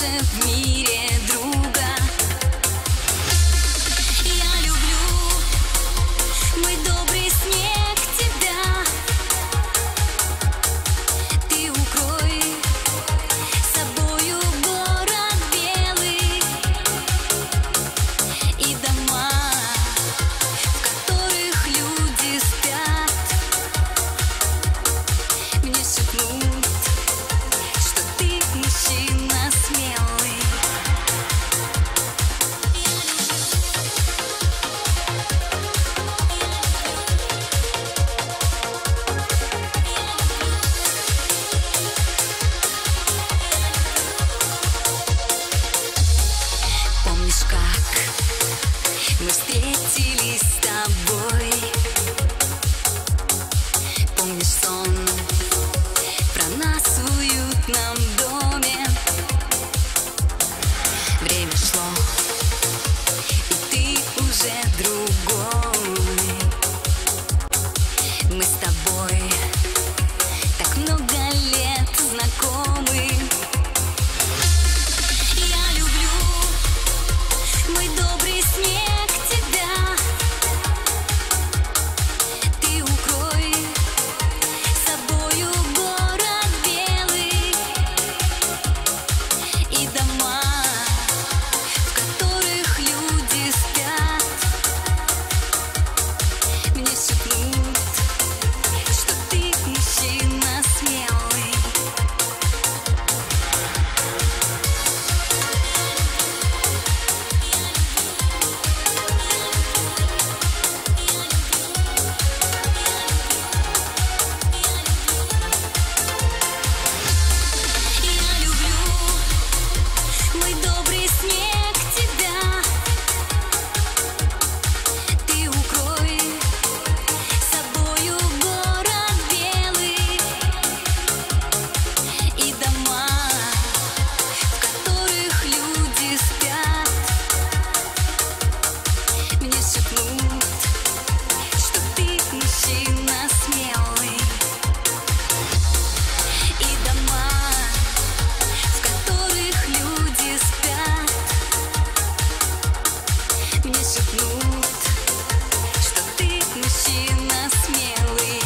в мире друга. Я люблю, мой добрый снег, тебя. Ты укрой собою город белый и дома, в которых люди спят. Мне шепнут, что ты мужчина смелый. Помнишь, как мы встретились с тобой? Помнишь сон про нас в уютном доме? Время шло, и ты уже другой. Мы с тобой так много лет знакомы. Я люблю, мой добрый снег, тебя. Ты укрой собою город белый и дома, в которых люди спят. Мне шепнут, что ты мужчина смелый. Я люблю, мой добрый снег, тебя. Ты укрой собою город белый и дома, в которых люди спят. Мне шепнут, что ты мужчина смелый и дома, в которых люди спят. Мне шепнут, что ты мужчина смелый.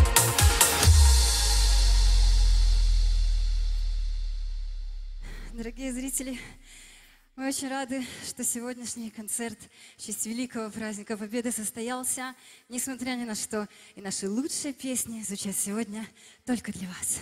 Дорогие зрители, мы очень рады, что сегодняшний концерт в честь великого праздника Победы состоялся. Несмотря ни на что, и наши лучшие песни звучат сегодня только для вас.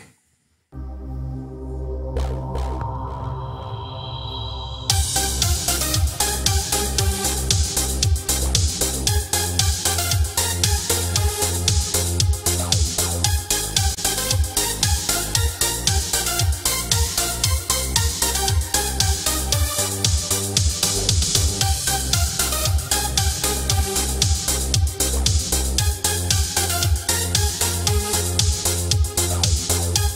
Я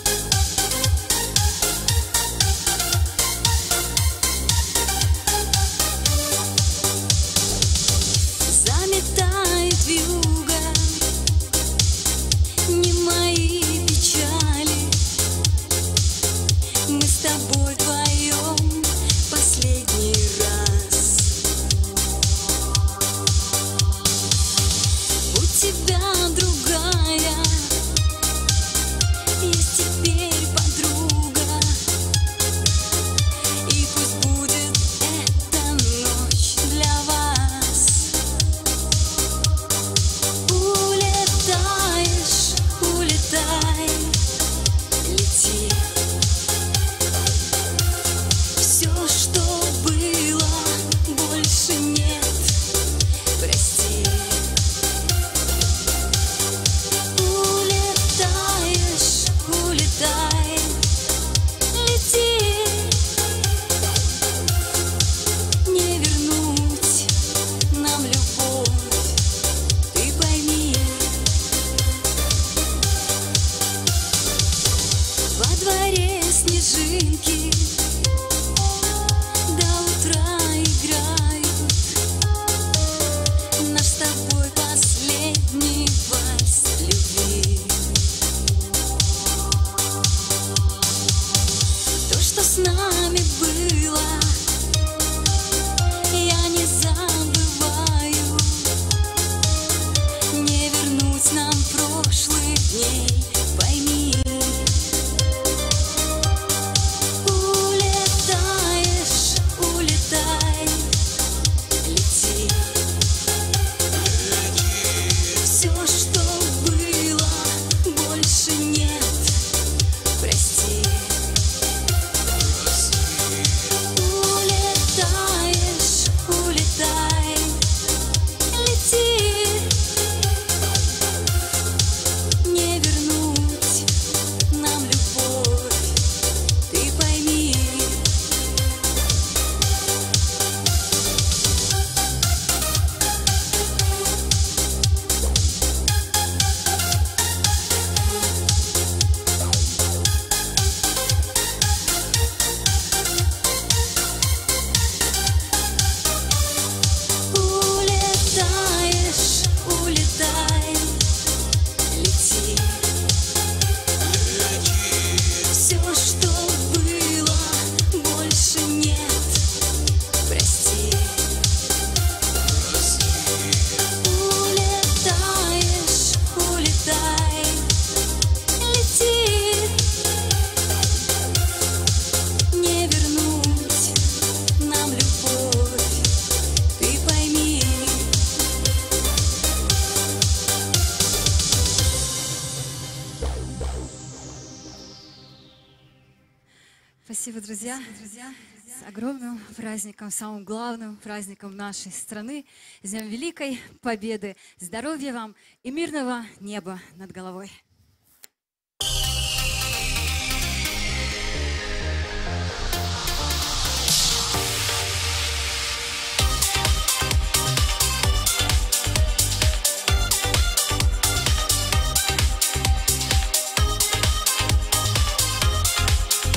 друзья, с огромным праздником, самым главным праздником нашей страны, с Днем Великой Победы. Здоровья вам и мирного неба над головой.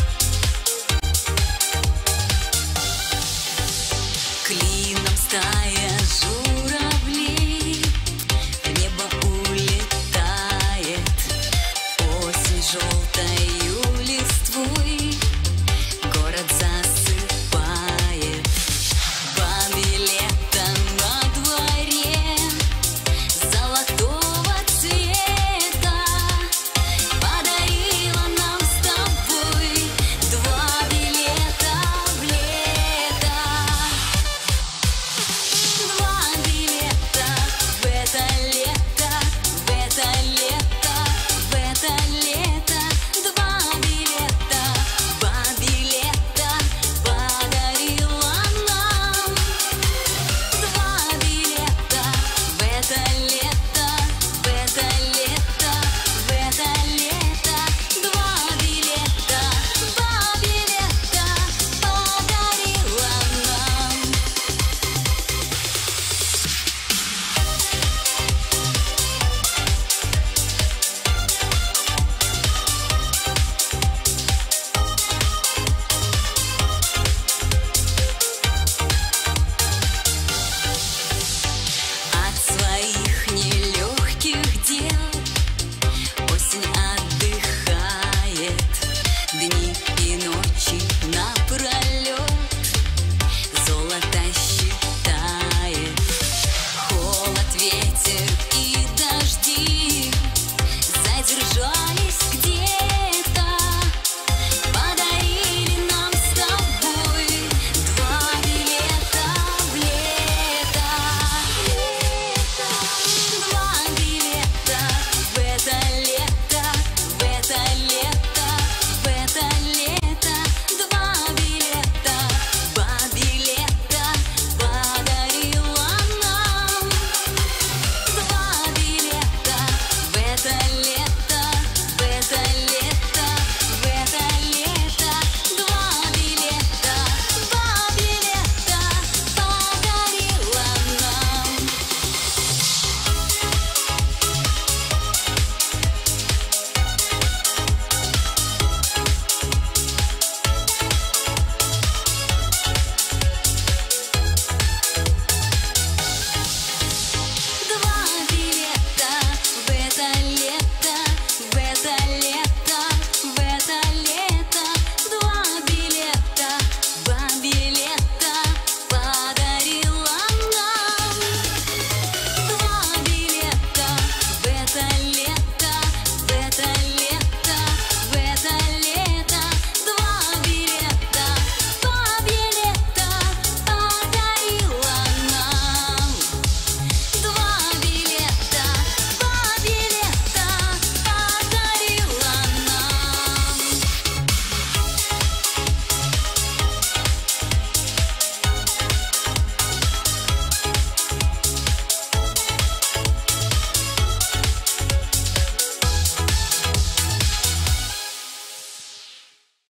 Клином стаи